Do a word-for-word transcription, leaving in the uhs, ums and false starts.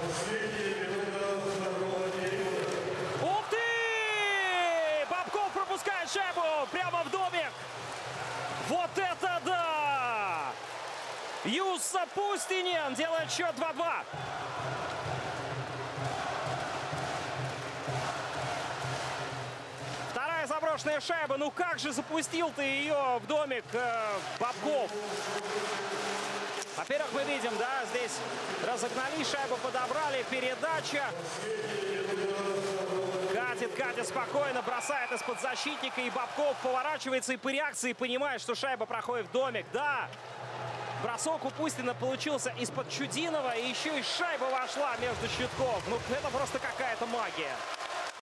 Ух ты! Бобков пропускает шайбу прямо в домик. Вот это да! Юса Пустинин делает счет два-два. Вторая заброшенная шайба. Ну как же запустил ты ее в домик, э, Бобков? Во-первых, мы видим, да, здесь разогнали, шайбу подобрали, передача. Катит, катит спокойно, бросает из-под защитника, и Бобков поворачивается и по реакции понимает, что шайба проходит в домик. Да, бросок у Пустина получился из-под Чудинова, и еще и шайба вошла между щитков. Ну, это просто какая-то магия.